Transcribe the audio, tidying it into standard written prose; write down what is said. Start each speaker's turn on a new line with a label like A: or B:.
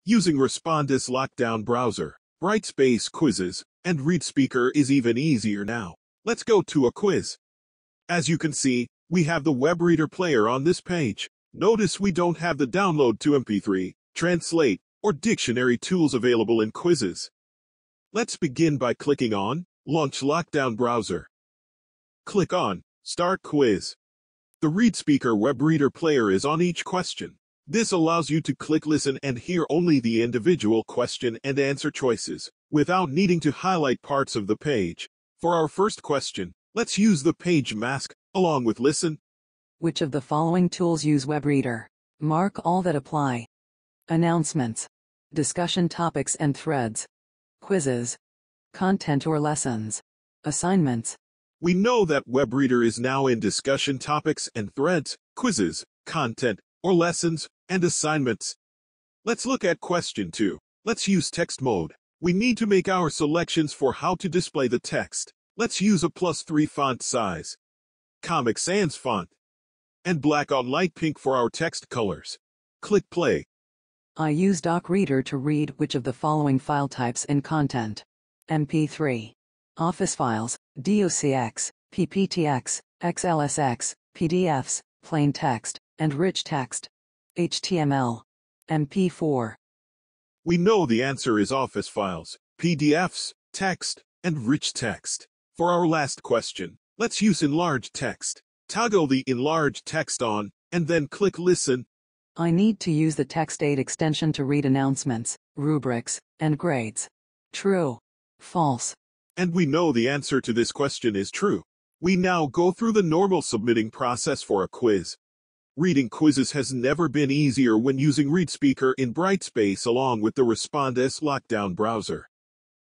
A: Using Respondus Lockdown Browser, Brightspace quizzes, and ReadSpeaker is even easier now. Let's go to a quiz. As you can see, we have the web reader player on this page. Notice we don't have the download to MP3, translate, or dictionary tools available in quizzes. Let's begin by clicking on Launch Lockdown Browser. Click on Start Quiz. The ReadSpeaker web reader player is on each question. This allows you to click listen and hear only the individual question and answer choices, without needing to highlight parts of the page. For our first question, let's use the page mask, along with listen.
B: Which of the following tools use WebReader? Mark all that apply. Announcements. Discussion topics and threads. Quizzes. Content or lessons. Assignments.
A: We know that WebReader is now in discussion topics and threads, quizzes, content, or lessons, and assignments. Let's look at question 2. Let's use text mode. We need to make our selections for how to display the text. Let's use a +3 font size, Comic Sans font, and black on light pink for our text colors. Click play.
B: I use DocReader to read which of the following file types in content. MP3. Office files, DOCX, PPTX, XLSX, PDFs, plain text, and rich text. HTML. MP4.
A: We know the answer is Office files, PDFs, text, and rich text. For our last question, let's use Enlarge Text. Toggle the Enlarge Text on, and then click Listen.
B: I need to use the TextAid extension to read announcements, rubrics, and grades. True. False.
A: And we know the answer to this question is true. We now go through the normal submitting process for a quiz. Reading quizzes has never been easier when using ReadSpeaker in Brightspace along with the Respondus Lockdown Browser.